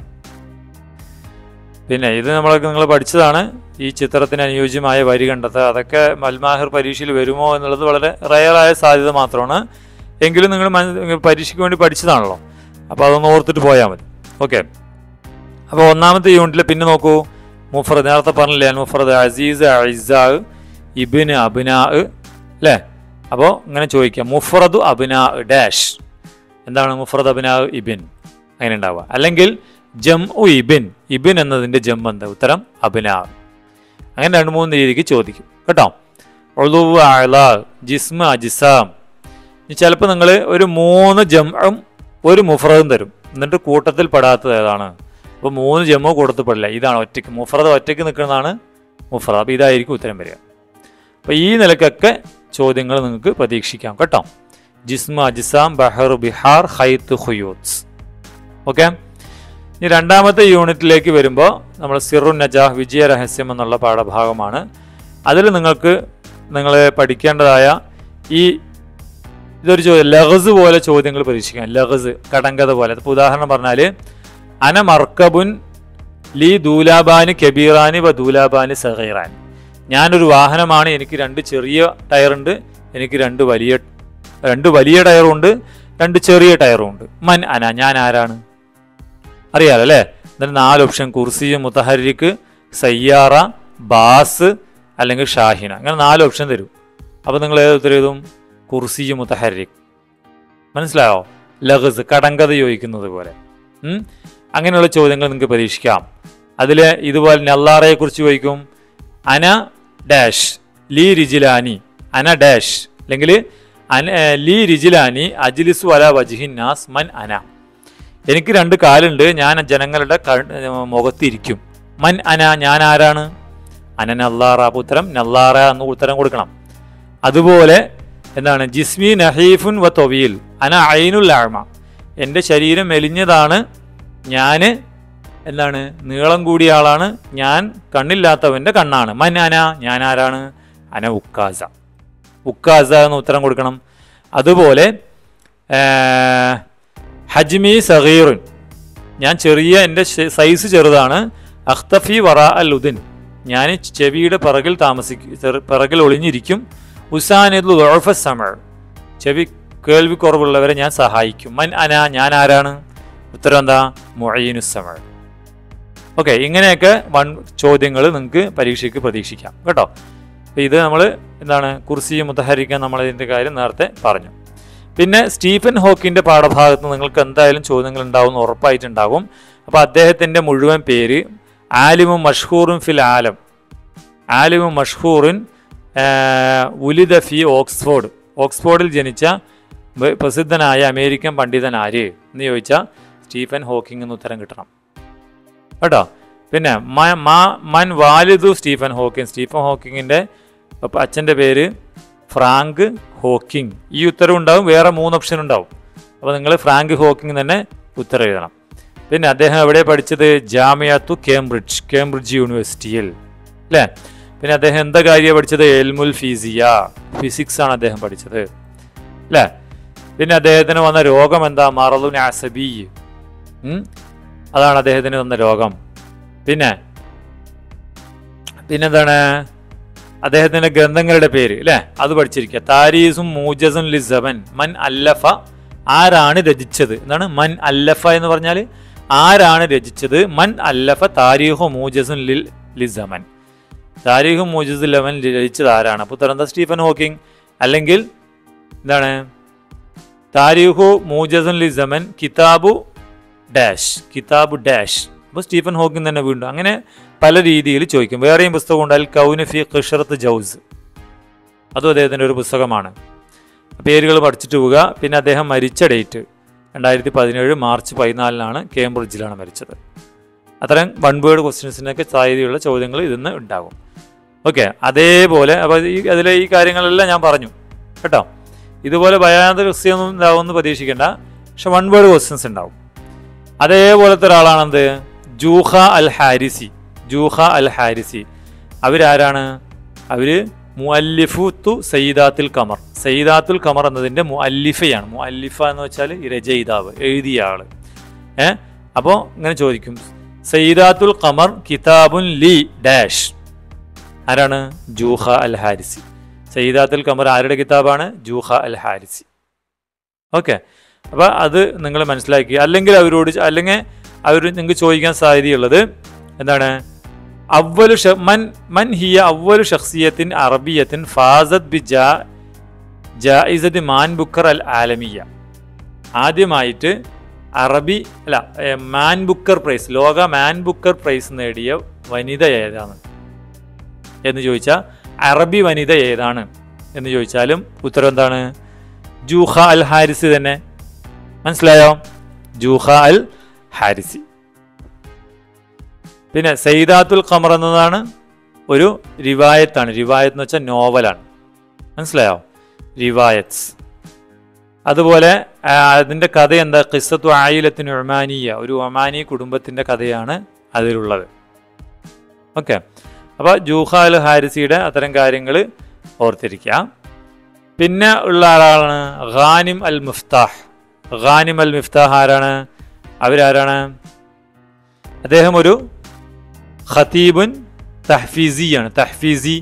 പിന്നെ ഇത് നമ്മളൊക്കെ നിങ്ങൾ പഠിച്ചതാണ്. ഈ ചിത്രത്തിന് അനുയോജ്യമായ വരി കണ്ടെത്തുക, അതൊക്കെ മൽമാഹിർ പരീക്ഷയിൽ വരുമോ എന്നുള്ളത് വളരെ റയറായ സാധ്യത മാത്രമാണ്. എങ്കിലും നിങ്ങൾ പരീക്ഷയ്ക്ക് വേണ്ടി പഠിച്ചതാണല്ലോ, അപ്പോൾ അതൊന്ന് ഓർത്തിട്ട് പോയാൽ മതി. ഓക്കെ, അപ്പോൾ ഒന്നാമത്തെ യൂണിറ്റിൽ പിന്നെ നോക്കൂ, മുഫ്രദ് നേരത്തെ പറഞ്ഞില്ലേ, മുഫ്രദ് അസീസ്, അഇസാ, ഇബ്ന്, അബ്നാ അല്ലേ. അപ്പോൾ ഇങ്ങനെ ചോദിക്കാം, മുഫ്രദു അബ്നാ ഡാഷ്, എന്താണ് മുഫ്രദ് അബ്നാ ഇബിൻ, അങ്ങനെ ഉണ്ടാവുക. അല്ലെങ്കിൽ ജം ഉ ഇബിൻ, ഇബിൻ എന്നതിൻ്റെ ജം എന്താ? ഉത്തരം അബ്നാ. അങ്ങനെ രണ്ട് മൂന്ന് രീതിക്ക് ചോദിക്കും കേട്ടോ. ഉളുവ്, അഅ്ളാ, ജിസ്മ, അജ്സാം. ചിലപ്പോൾ നിങ്ങൾ ഒരു മൂന്ന് ജംഉം ഒരു മുഫ്രദും തരും, എന്നിട്ട് കൂട്ടത്തിൽ പെടാത്തത് ഏതാണ്? അപ്പോൾ മൂന്ന് ജമ്മോ കൊടുത്ത് പെടില്ല, ഇതാണ് ഒറ്റയ്ക്ക് മുഫ്രദ് ഒറ്റയ്ക്ക് നിൽക്കുന്നതാണ് മുഫ്രദ്. അപ്പോൾ ഇതായിരിക്കും ഉത്തരം വരിക. അപ്പോൾ ഈ നിലക്കൊക്കെ ചോദ്യങ്ങൾ നിങ്ങൾക്ക് പ്രതീക്ഷിക്കാം കേട്ടോ. ജിസ്മ, അജ്സാം, ബഹർ, ബിഹാർ, ഖൈത്ത്, ഖുയൂത്ത്. ഓക്കെ, ഇനി രണ്ടാമത്തെ യൂണിറ്റിലേക്ക് വരുമ്പോൾ നമ്മൾ സിറുൻ നജാഹ്, വിജയ രഹസ്യം എന്നുള്ള പാഠഭാഗമാണ്. അതിൽ നിങ്ങൾക്ക് നിങ്ങൾ പഠിക്കേണ്ടതായ ഈ ഇതൊരു ചോദ്യം ലഗസ് പോലെ ചോദ്യങ്ങൾ പരീക്ഷിക്കാം. ലഗസ് കടങ്കഥ പോലെ. ഇപ്പോൾ ഉദാഹരണം പറഞ്ഞാൽ അന മർക്കബുൻ ലി ദൂലാബാനി കബീറാനി വ ദൂലാബാനി സഗീറാൻ, ഞാനൊരു വാഹനമാണ്, എനിക്ക് രണ്ട് ചെറിയ ടയറുണ്ട്, എനിക്ക് രണ്ട് വലിയ രണ്ട് വലിയ ടയറുണ്ട്, രണ്ട് ചെറിയ ടയറും ഉണ്ട്. മൻ അന, ഞാൻ ആരാണ്? അറിയാലോ അല്ലേ? എന്നിട്ട് നാല് ഓപ്ഷൻ: കുർസി, മുത്തഹരിക്ക്, സയ്യാറ, ബാസ് അല്ലെങ്കിൽ ഷാഹിന. അങ്ങനെ നാല് ഓപ്ഷൻ തരും. അപ്പോൾ നിങ്ങൾ ഏത് ഉത്തരം എഴുതും? കുർസി മുത്തഹരിക്ക്. മനസ്സിലായോ? ലഗ്സ്, കടങ്കഥ ചോദിക്കുന്നത് പോലെ. അങ്ങനെയുള്ള ചോദ്യങ്ങൾ നിങ്ങൾക്ക് പരീക്ഷിക്കാം. അതിൽ ഇതുപോലെ നല്ലാറയെ കുറിച്ച് ചോദിക്കും. അന ഡാഷ് ലീ റിജിലാനി, അന ഡാഷ്, അല്ലെങ്കിൽ അന ലീ റിജിലാനി അജ്ലിസു അല വജ്ഹിൻ നാസ് മൻ അന. എനിക്ക് രണ്ട് കാലുണ്ട്, ഞാൻ ജനങ്ങളുടെ മുഖത്തിരിക്കും. മൻ അന, ഞാൻ ആരാണ്? അന നല്ലാറ. അപ്പോൾ ഉത്തരം നല്ലാറ എന്ന് ഉത്തരം കൊടുക്കണം. അതുപോലെ എന്താണ്? ജിസ്മി നഹീഫുൻ വ തൊവീൽ അന ഐനുൽ അഅ്മ. എൻ്റെ ശരീരം മെലിഞ്ഞതാണ്, ഞാൻ എന്താണ്? നീളം കൂടിയ ആളാണ്, ഞാൻ കണ്ണില്ലാത്തവൻ്റെ കണ്ണാണ്. മൻ അന, ഞാൻ ആരാണ്? അന ഉക്കാസ. ഉക്കാസ എന്ന് ഉത്തരം കൊടുക്കണം. അതുപോലെ ഹജ്മി സഗീറുൻ, ഞാൻ ചെറിയ, എൻ്റെ സൈസ് ചെറുതാണ്. അഖ്തഫി വറ അൽ ഉദിൻ, ഞാൻ ചെവിയുടെ പിറകിൽ താമസിക്കും, പിറകിൽ ഒളിഞ്ഞിരിക്കും. ഉസാനിദ് ദുഅഫ സമഅ്, ചെവി കേൾവി കുറവുള്ളവരെ ഞാൻ സഹായിക്കും. മൻ അന, ഞാൻ ആരാണ്? ഉത്തരം എന്താ? മുഈനു സമഅ്. ഓക്കെ, ഇങ്ങനെയൊക്കെ വൺ ചോദ്യങ്ങൾ നിങ്ങൾക്ക് പരീക്ഷയ്ക്ക് പ്രതീക്ഷിക്കാം കേട്ടോ. അപ്പോൾ ഇത് നമ്മൾ എന്താണ്? കുർസി മുത്തഹരിക്കാൻ നമ്മൾ ഇതിൻ്റെ കാര്യം നേരത്തെ പറഞ്ഞു. പിന്നെ സ്റ്റീഫൻ ഹോക്കിൻ്റെ പാഠഭാഗത്ത് നിങ്ങൾക്ക് എന്തായാലും ചോദ്യങ്ങൾ ഉണ്ടാവും, ഉറപ്പായിട്ടുണ്ടാകും. അപ്പോൾ അദ്ദേഹത്തിൻ്റെ മുഴുവൻ പേര് ആലിമും മഷ്ഹൂറുൻ ഫിൽ ആലം, ആലിമും മഷ്ഹൂറുൻ ഉലിദ ഫി ഓക്സ്ഫോർഡ്, ഓക്സ്ഫോർഡിൽ ജനിച്ച പ്രസിദ്ധനായ അമേരിക്കൻ പണ്ഡിതൻ ആര് എന്ന് ചോദിച്ചാൽ സ്റ്റീഫൻ ഹോക്കിംഗ് എന്ന് ഉത്തരം കിട്ടണം കേട്ടോ. പിന്നെ മൻ വാലിദു സ്റ്റീഫൻ ഹോക്കിംഗ്, സ്റ്റീഫൻ ഹോക്കിങ്ങിൻ്റെ അച്ഛൻ്റെ പേര് ഫ്രാങ്ക് ഹോക്കിംഗ്. ഈ ഉത്തരം ഉണ്ടാവും, വേറെ മൂന്ന് ഓപ്ഷൻ ഉണ്ടാവും. അപ്പോൾ നിങ്ങൾ ഫ്രാങ്ക് ഹോക്കിംഗ് തന്നെ ഉത്തരം എഴുതണം. പിന്നെ അദ്ദേഹം എവിടെ പഠിച്ചത്? ജാമിയത്തു കേംബ്രിഡ്ജ്, കേംബ്രിഡ്ജ് യൂണിവേഴ്സിറ്റിയിൽ അല്ലേ. പിന്നെ അദ്ദേഹം എന്താ കാര്യമാണ് പഠിച്ചത്? എൽമുൽ ഫിസിയ, ഫിസിക്സ് ആണ് അദ്ദേഹം പഠിച്ചത് അല്ലേ. പിന്നെ അദ്ദേഹത്തിന് വന്ന രോഗം എന്താ? മറലുൻ അസബി, അതാണ് അദ്ദേഹത്തിന് വന്ന രോഗം. പിന്നെ പിന്നെന്താണ്? അദ്ദേഹത്തിൻ്റെ ഗ്രന്ഥങ്ങളുടെ പേര് അല്ലേ, അത് പഠിച്ചിരിക്കുക. താരീസും മൂജസും ലിസമൻ, മൻ അല്ലഫ, ആരാണ് രചിച്ചത് എന്നാണ്. മൻ അല്ലഫ എന്ന് പറഞ്ഞാൽ ആരാണ് രചിച്ചത്? മൻ അല്ലഫ താരീഖു മൂജസുൻ ലിൽ ലിസമൻ, താരീഖും മൂജസുൽ ലമൻ രചിച്ചത് ആരാണ്? അപ്പോൾ ഉത്തരം എന്താ? Stephen Hawking. അല്ലെങ്കിൽ എന്താണ്? താരീഖു മൂജസുൻ ലിസമൻ കിതാബു ഡാഷ്, കിതാബു ഡാഷ്. അപ്പോൾ സ്റ്റീഫൻ ഹോക്കിംഗ് തന്നെ വീണ്ടും. അങ്ങനെ പല രീതിയിൽ ചോദിക്കും. വേറെയും പുസ്തകം ഉണ്ട്, അൽ കൗന ഫി ഖിശ്റത്ത് ജൗസ്, അതും അദ്ദേഹത്തിൻ്റെ ഒരു പുസ്തകമാണ്. പേരുകൾ പഠിച്ചിട്ട് പോവുക. പിന്നെ അദ്ദേഹം മരിച്ച ഡേറ്റ് രണ്ടായിരത്തി പതിനേഴ് മാർച്ച് പതിനാലിനാണ്, കേംബ്രിഡ്ജിലാണ് മരിച്ചത്. അത്തരം വൺ വേർഡ് ക്വസ്റ്റ്യൻസിനൊക്കെ സാധ്യതയുള്ള ചോദ്യങ്ങൾ ഇതിന്ന് ഉണ്ടാകും. ഓക്കെ, അതേപോലെ അപ്പോൾ ഈ അതിലെ ഈ കാര്യങ്ങളെല്ലാം ഞാൻ പറഞ്ഞു കേട്ടോ. ഇതുപോലെ ഭയാനക ക്വസ്റ്റ്യൊന്നും ഉണ്ടാവുമെന്ന് പ്രതീക്ഷിക്കേണ്ട, പക്ഷെ വൺ വേർഡ് ക്വസ്റ്റ്യൻസ് ഉണ്ടാവും. അതേപോലത്തെ ഒരാളാണെന്ത്? ജൂഹ അൽ ഹാരിസി, ജൂഹ അൽ ഹാരിസി. അവരാരാണ്? അവർ മുഅല്ലിഫുത്തു സയ്യിദാത്തുൽ ഖമർ, സയ്യിദാത്തുൽ ഖമർ എന്നതിൻ്റെ മുഅല്ലിഫയാണ്. മുഅല്ലിഫ എന്ന് വെച്ചാൽ രചയിതാവ്, എഴുതിയ ആൾ. ഏഹ് അപ്പോൾ ഇങ്ങനെ ചോദിക്കും, സയ്യിദാത്തുൽ ഖമർ കിതാബുൻ ലി ഡാഷ്, ആരാണ്? ജൂഹ അൽ ഹാരിസി. സയ്യിദാത്തുൽ ഖമർ ആരുടെ കിതാബാണ്? ജൂഹ അൽ ഹാരിസി. ഓക്കെ, അപ്പോൾ അത് നിങ്ങൾ മനസ്സിലാക്കി. അല്ലെങ്കിൽ അവരോട് അല്ലെങ്കിൽ അവർ നിങ്ങൾക്ക് ചോദിക്കാൻ സാധ്യതയുള്ളത് എന്താണ്? അവലു മൻ മൻ ഹിയ അവലു ഷഖ്സിയത്തിൻ അറബിയത്തിൻ ഫാസത് ബി ജാ ജായിസത്ത് മാൻ ബുക്കർ അൽ ആലമിയ. ആദ്യമായിട്ട് അറബി അല്ല മാൻ ബുക്കർ പ്രൈസ്, ലോക മാൻ ബുക്കർ പ്രൈസ് നേടിയ വനിത ഏതാണ് എന്ന് ചോദിച്ചാൽ, അറബി വനിത ഏതാണ് എന്ന് ചോദിച്ചാലും ഉത്തരം എന്താണ്? ജൂഹ അൽ ഹാരിസി തന്നെ. മനസ്സിലായോ? ജൂഹ അൽ ഹാരിസി. പിന്നെ സയ്യിദാത്തുൽ ഖമർ എന്നതാണ് ഒരു റിവായത്താണ്. റിവായത്ത് എന്ന് വെച്ചാൽ നോവലാണ്. മനസ്സിലായോ? റിവായത്സ്. അതുപോലെ അതിൻ്റെ കഥ എന്താ? ഖിസ്സത്തു ആയിലത്തിന് ഒമാനിയ, ഒരു ഒമാനി കുടുംബത്തിൻ്റെ കഥയാണ് അതിലുള്ളത്. ഓക്കെ, അപ്പോൾ ജൂഹ അൽ ഹാരിസിയുടെ അത്തരം കാര്യങ്ങൾ ഓർത്തിരിക്കുക. പിന്നെ ഉള്ള ആളാണ് ഖാനിം അൽ മുഫ്താഹ്. ഖാനിം അൽ മുഫ്താഹ് ആരാണ്? അവരാരാണ്? അദ്ദേഹം ഒരു ഖതീബുൻ തഹ്ഫീസിയാണ്. തഹ്ഫീസി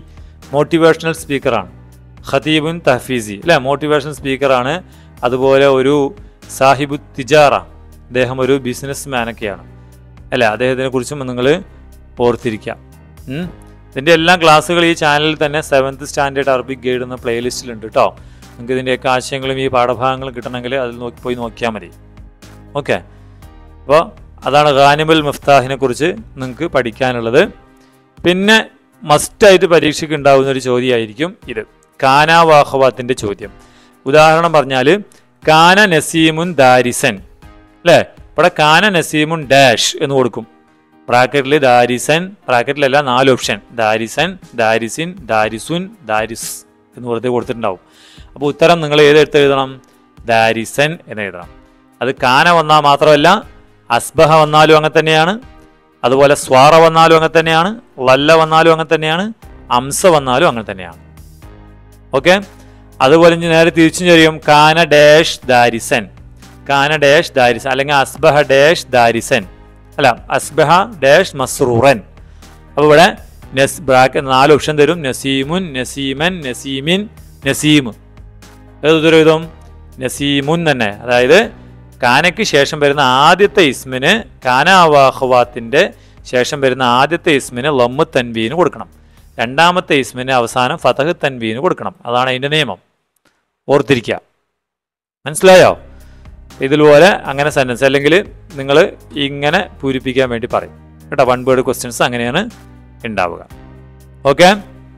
മോട്ടിവേഷണൽ സ്പീക്കറാണ്. ഖതീബുൻ തഹ്ഫീസി അല്ലേ, മോട്ടിവേഷണൽ സ്പീക്കറാണ്. അതുപോലെ ഒരു സാഹിബു തിജാറ, അദ്ദേഹം ഒരു ബിസിനസ് മാനൊക്കെയാണ് അല്ലേ. അദ്ദേഹത്തിനെ കുറിച്ചും നിങ്ങൾ ഓർത്തിരിക്കാം. ഇതിൻ്റെ എല്ലാ ക്ലാസ്സുകൾ ഈ ചാനലിൽ തന്നെ സെവൻത്ത് സ്റ്റാൻഡേർഡ് അറബിക് ഗൈഡ് എന്ന പ്ലേലിസ്റ്റിലുണ്ട് കേട്ടോ. നിങ്ങൾക്ക് ഇതിൻ്റെയൊക്കെ ആശയങ്ങളും ഈ പാഠഭാഗങ്ങളും കിട്ടണമെങ്കിൽ അതിൽ നോക്കി പോയി നോക്കിയാൽ മതി. ഓക്കെ, അപ്പോൾ അതാണ് ഗാനിമുൽ മിഫ്താഹിനെ കുറിച്ച് നിങ്ങൾക്ക് പഠിക്കാനുള്ളത്. പിന്നെ മസ്റ്റായിട്ട് പരീക്ഷയ്ക്ക് ഉണ്ടാകുന്ന ഒരു ചോദ്യമായിരിക്കും ഇത്, കാന വാഹവാത്തിൻ്റെ ചോദ്യം. ഉദാഹരണം പറഞ്ഞാൽ കാന നസീമുൻ ദാരിസൻ അല്ലേ, ഇവിടെ കാന നസീമുൻ ഡാഷ് എന്ന് കൊടുക്കും. ബ്രാക്കറ്റിൽ ദാരിസൻ, ബ്രാക്കറ്റിലല്ല നാല് ഓപ്ഷൻ, ദാരിസൻ, ദാരിസിൻ, ദാരിസുൻ, ദാരിസ് എന്ന് വെറുതെ കൊടുത്തിട്ടുണ്ടാവും. അപ്പോൾ ഉത്തരം നിങ്ങൾ ഏതെടുത്ത് എഴുതണം? ദാരിസൻ എന്ന് എഴുതണം. അത് കാന വന്നാൽ മാത്രമല്ല, അസ്ബഹ വന്നാലും അങ്ങനെ തന്നെയാണ്, അതുപോലെ സ്വാറ വന്നാലും അങ്ങനെ തന്നെയാണ്, ലല്ല വന്നാലും അങ്ങനെ തന്നെയാണ്, അംസ വന്നാലും അങ്ങനെ തന്നെയാണ്. ഓക്കെ, അതുപോലെ നേരെ തിരിച്ചും ചെയ്യും. കാന ഡാഷ് ദാരിസൻ, കാന ഡാഷ് ദാരിസൻ, അല്ലെങ്കിൽ അസ്ബഹ ഡാഷ് ദാരിസൻ, അല്ല അസ്ബഹ ഡാഷ് മസ്റൂറൻ. അപ്പോൾ ഇവിടെ നസ് ബ്രാക്കറ്റ് നാല് ഓപ്ഷൻ തരും, നസീമുൻ, നസീമൻ, നസീമിൻ, നസീം. ഏതൊരു വിധം? നസീമുൻ തന്നെ. അതായത് കാനയ്ക്ക് ശേഷം വരുന്ന ആദ്യത്തെ ഇസ്മിന്, കാന വാഹവാത്തിൻ്റെ ശേഷം വരുന്ന ആദ്യത്തെ ഇസ്മിന് ലമ്മ് തൻവീന് കൊടുക്കണം, രണ്ടാമത്തെ ഇസ്മിന് അവസാനം ഫതഹ് തൻവീന് കൊടുക്കണം. അതാണ് അതിൻ്റെ നിയമം, ഓർത്തിരിക്കുക. മനസ്സിലായോ? ഇതുപോലെ അങ്ങനെ സെൻറ്റൻസ് അല്ലെങ്കിൽ നിങ്ങൾ ഇങ്ങനെ പൂരിപ്പിക്കാൻ വേണ്ടി പറയും കേട്ടോ. വൺ വേർഡ് ക്വസ്റ്റ്യൻസ് അങ്ങനെയാണ് ഉണ്ടാവുക. ഓക്കെ,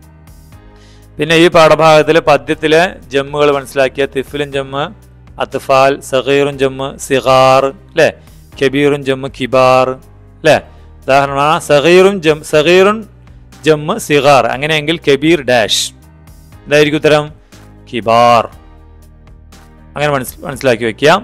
പിന്നെ ഈ പാഠഭാഗത്തിൽ പദ്യത്തിലെ ജമ്മുകൾ മനസ്സിലാക്കിയ തിഫിലും ജമ്മ്, അത്ഫാൽ, സഗീറും ജമ്മ്, സിഗാർ അല്ലേ, കബീറും ജമ്മ്, കിബാർ അല്ലേ. ഉദാഹരണമാണ് സഗീറും ജം സഗീറുൻ ജമ്മ് സിഗാർ, അങ്ങനെയെങ്കിൽ കബീർ ഡാഷ്, എന്തായിരിക്കും ഉത്തരം? കിബാർ. അങ്ങനെ മനസ് മനസ്സിലാക്കി വെക്കാം.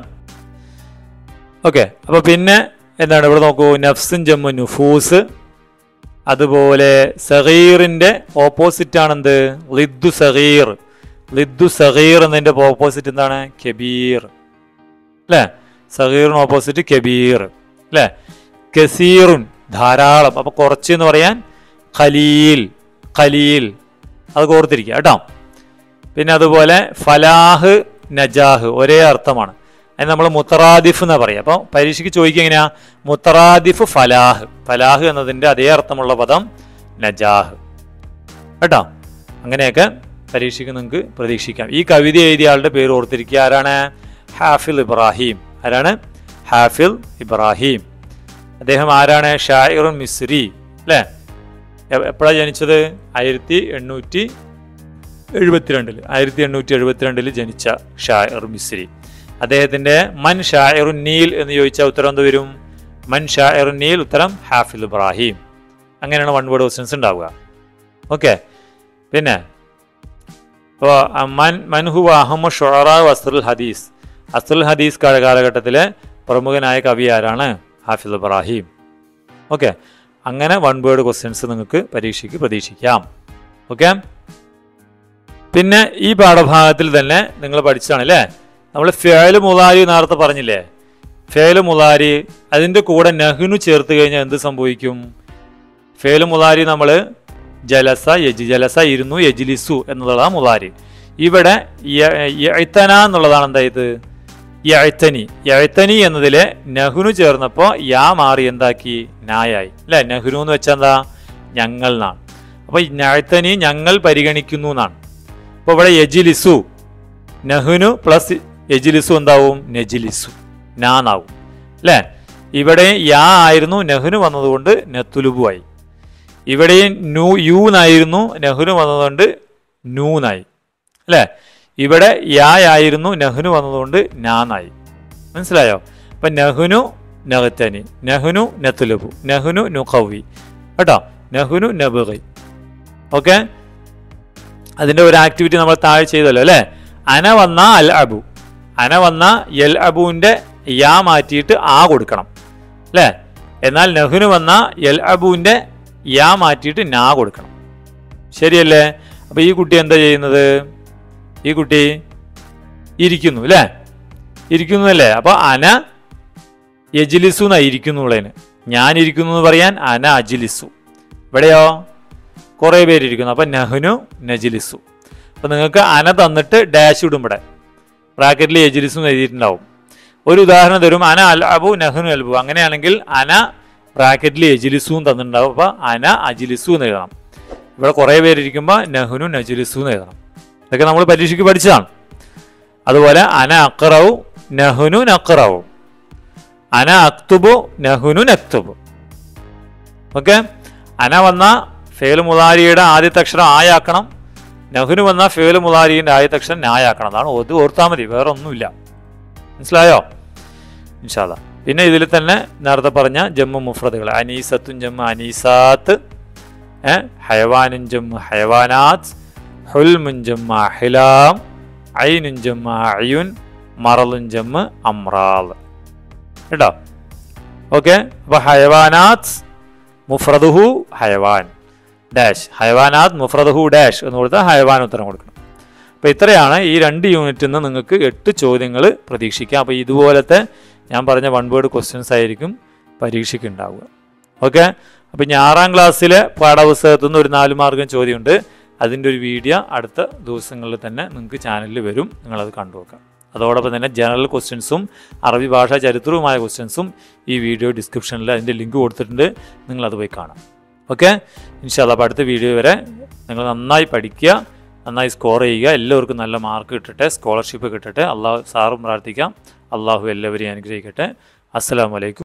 ഓക്കെ, അപ്പോൾ പിന്നെ എന്താണ് ഇവിടെ നോക്കൂ, നഫ്സുൻ ജമ്മു നുഫൂസ്. അതുപോലെ സഗീറിൻ്റെ ഓപ്പോസിറ്റ് ആണെന്ത്? ലിദ്ദു സഗീർ. ലിദ്ദു സഗീർ എന്നതിൻ്റെ ഓപ്പോസിറ്റ് എന്താണ്? കബീർ അല്ലേ. സഗീറിന് ഓപ്പോസിറ്റ് കബീർ അല്ലേ. കസീറുൻ ധാരാളം, അപ്പോൾ കുറച്ച് എന്ന് പറയാൻ ഖലീൽ, ഖലീൽ, അത് ഓർത്തിരിക്കുക കേട്ടോ. പിന്നെ അതുപോലെ ഫലാഹ്, നജാഹ് ഒരേ അർത്ഥമാണ്. അതിന് നമ്മൾ മുത്തറാദിഫ് എന്നാണ് പറയുക. അപ്പോൾ പരീക്ഷയ്ക്ക് ചോദിക്കുക എങ്ങനെയാ? മുത്തറാദിഫ് ഫലാഹ്, ഫലാഹ് എന്നതിൻ്റെ അതേ അർത്ഥമുള്ള പദം നജാഹ് കേട്ടോ. അങ്ങനെയൊക്കെ പരീക്ഷയ്ക്ക് നിങ്ങൾക്ക് പ്രതീക്ഷിക്കാം. ഈ കവിത എഴുതിയ ആളുടെ പേര് ഓർത്തിരിക്കുക. ആരാണ്? ഹാഫിൽ ഇബ്രാഹിം. ആരാണ്? ഹാഫിൽ ഇബ്രാഹിം. അദ്ദേഹം ആരാണ്? ഷാഇറുൻ മിസ്രി അല്ലേ. എപ്പോഴാണ് ജനിച്ചത്? ആയിരത്തി എണ്ണൂറ്റി എഴുപത്തിരണ്ടിൽ ആയിരത്തി എണ്ണൂറ്റി എഴുപത്തിരണ്ടിൽ ജനിച്ച ഷാഇർ മിസ്രി. അദ്ദേഹത്തിൻ്റെ മൻ ഷാഇറുൻ നീൽ എന്ന് ചോദിച്ചാൽ ഉത്തരം എന്ത് വരും? മൻ ഷാഇറുൻ നീൽ, ഉത്തരം ഹാഫിൽ ഇബ്രാഹിം. അങ്ങനെയാണ് വൺ വേർഡ് ക്വസ്റ്റ്യൻസ് ഉണ്ടാവുക. ഓക്കെ, പിന്നെ അപ്പോൾ മൻ മൻഹു അഹമ്മ ഷുഅറാ അസ്റുൽ ഹദീസ്. അസ്റുൽ ഹദീസ് കാലഘട്ടത്തിലെ പ്രമുഖനായ കവി ആരാണ്? Hafiz Ibrahim. ഓക്കെ, അങ്ങനെ വൺ വേർഡ് ക്വസ്റ്റ്യൻസ് നിങ്ങൾക്ക് പരീക്ഷയ്ക്ക് പ്രതീക്ഷിക്കാം. ഓക്കെ, പിന്നെ ഈ പാഠഭാഗത്തിൽ തന്നെ നിങ്ങൾ പഠിച്ചതാണ് അല്ലേ. നമ്മൾ ഫേല് മുലാരി നേരത്തെ പറഞ്ഞില്ലേ, ഫേല് മുലാരി അതിൻ്റെ കൂടെ നഹ്നു ചേർത്ത് കഴിഞ്ഞാൽ എന്ത് സംഭവിക്കും? ഫേല് മുലാരി നമ്മൾ ജലസ, യജി ജലസ ഇരുന്നു, യജിലിസു എന്നുള്ളതാണ് മുലാരി. ഇവിടെ യഅ്തന എന്നുള്ളതാണ് എന്തായത്? യഅ്തനി. യഅ്തനി എന്നതിലെ നഹ്നു ചേർന്നപ്പോൾ യാ മാറി എന്താക്കി? നായായി അല്ലേ. നഹ്നു എന്ന് വെച്ചാൽ എന്താ? ഞങ്ങൾ എന്നാണ്. അപ്പോൾ നഅ്തനി ഞങ്ങൾ പരിഗണിക്കുന്നു എന്നാണ്. അപ്പോൾ ഇവിടെ യജിലിസു, നഹ്നു പ്ലസ് യജിലിസു എന്താവും? നജിലിസു, നാന്നാവും അല്ലേ. ഇവിടെ യാ ആയിരുന്നു, നഹ്നു വന്നതുകൊണ്ട് നത്തുലുബുവായി. ഇവിടെയും നൂ യൂന്നായിരുന്നു, നഹ്നു വന്നതുകൊണ്ട് നൂന്നായി അല്ലേ. ഇവിടെ യാ ആയിരുന്നു, നഹ്നു വന്നതുകൊണ്ട് നാന്നായി. മനസ്സിലായോ? അപ്പം നഹ്നു നഗ്തനി, നഹ്നു നത്തുലുബു, നഹ്നു നുഖവി കേട്ടോ, നഹ്നു നബ്ഗി. ഓക്കെ, അതിൻ്റെ ഒരു ആക്ടിവിറ്റി നമ്മൾ താഴെ ചെയ്തല്ലോ അല്ലേ. അന വന്ന അൽ അബു, അന വന്ന എൽ അബുവിൻ്റെ യാ മാറ്റിയിട്ട് ആ കൊടുക്കണം അല്ലേ. എന്നാൽ നഹ്നു വന്ന എൽ അബുവിൻ്റെ യാ മാറ്റിയിട്ട് നാ കൊടുക്കണം. ശരിയല്ലേ? അപ്പോൾ ഈ കുട്ടി എന്താ ചെയ്യുന്നത്? ഈ കുട്ടി ഇരിക്കുന്നു അല്ലേ, ഇരിക്കുന്നു അല്ലേ. അപ്പോൾ അന യജിലിസു എന്നാ ഇരിക്കുന്നു ഉള്ളതിന്. ഞാൻ ഇരിക്കുന്നു എന്ന് പറയാൻ അന അജിലിസു. ഇവിടെയോ കുറേ പേരിരിക്കുന്നു. അപ്പം നഹ്നു നജ്ലിസു. അപ്പം നിങ്ങൾക്ക് അന തന്നിട്ട് ഡാഷ് ഇടും, ഇവിടെ ബ്രാക്കറ്റിൽ യജ്ലിസും എഴുതിയിട്ടുണ്ടാവും. ഒരു ഉദാഹരണം തരും, അന അൽ അബു നഹ്നു അൽബു. അങ്ങനെയാണെങ്കിൽ അന ബ്രാക്കറ്റിൽ യജ്ലിസും തന്നിട്ടുണ്ടാവും. അപ്പോൾ അന അജ്ലിസു എന്ന് എഴുതണം. ഇവിടെ കുറേ പേരിരിക്കുമ്പോൾ നഹ്നു നജ്ലിസു എന്ന് എഴുതണം. ഇതൊക്കെ നമ്മൾ പരീക്ഷയ്ക്ക് പഠിച്ചതാണ്. അതുപോലെ അന അഖ്റഉ നഹ്നു നഖ്റഉ, അന അക്തുബു നഹ്നു നക്തുബു. ഓക്കെ, അന വന്ന ഫേൽ മുളാരിയുടെ ആദ്യത്തെ അക്ഷരം ആയാക്കണം, നഹ്നു വന്ന ഫേൽ മുളാരിയുടെ ആദ്യത്തെ അക്ഷരം നായാക്കണം. അതാണ് അത് ഓർത്താൽ മതി, വേറെ ഒന്നുമില്ല. മനസ്സിലായോ? ഇൻഷാ അല്ലാഹ്. പിന്നെ ഇതിൽ തന്നെ നേരത്തെ പറഞ്ഞ ജമ്മു മുഫ്രദുകൾ, അനീസത്തുൻ ജമ്മു അനീസാത്ത്, ഹയവാനുൻ ജമ്മു ഹയവാനാത്ത്, ഹുൽമുൻ ജമ്മു അഹ്ലാം, ഐനുൻ ജമ്മു അയുൻ, മറലുൻ ജമ്മു അമ്രാൽ. കേട്ടോ? ഓക്കെ, അപ്പോൾ ഹയവാനാത്ത് മുഫ്രദുഹു ഹയവാൻ ഡാഷ്, ഹയവാനാത്ത് മുഫ്രദുഹു ഡാഷ് എന്ന് കൊടുത്താൽ ഹയവാൻ ഉത്തരം കൊടുക്കണം. അപ്പോൾ ഇത്രയാണ് ഈ രണ്ട് യൂണിറ്റിൽ നിന്ന് നിങ്ങൾക്ക് എട്ട് ചോദ്യങ്ങൾ പ്രതീക്ഷിക്കാം. അപ്പോൾ ഇതുപോലത്തെ ഞാൻ പറഞ്ഞ വൺ വേർഡ് ക്വസ്റ്റ്യൻസ് ആയിരിക്കും പരീക്ഷയ്ക്ക് ഉണ്ടാവുക. ഓക്കെ, അപ്പോൾ ഇനി ആറാം ക്ലാസ്സിലെ പാഠപുസ്തകത്തു നിന്ന് ഒരു നാല് മാർക്കും ചോദ്യമുണ്ട്. അതിൻ്റെ ഒരു വീഡിയോ അടുത്ത ദിവസങ്ങളിൽ തന്നെ നിങ്ങൾക്ക് ചാനലിൽ വരും, നിങ്ങളത് കണ്ടുവെക്കാം. അതോടൊപ്പം തന്നെ ജനറൽ ക്വസ്റ്റ്യൻസും അറബി ഭാഷാ ചരിത്രവുമായ ക്വസ്റ്റ്യൻസും ഈ വീഡിയോ ഡിസ്ക്രിപ്ഷനിൽ അതിൻ്റെ ലിങ്ക് കൊടുത്തിട്ടുണ്ട്, നിങ്ങളത് പോയി കാണാം. ഓക്കെ, ഇൻഷാ അല്ലാഹ്. അപ്പോൾ അടുത്ത വീഡിയോ വരെ നിങ്ങൾ നന്നായി പഠിക്കുക, നന്നായി സ്കോർ ചെയ്യുക, എല്ലാവർക്കും നല്ല മാർക്ക് കിട്ടട്ടെ, സ്കോളർഷിപ്പ് കിട്ടട്ടെ. അള്ളാഹു സാറും പ്രാർത്ഥിക്കാം, അള്ളാഹു എല്ലാവരെയും അനുഗ്രഹിക്കട്ടെ. അസ്സലാമു അലൈക്കും.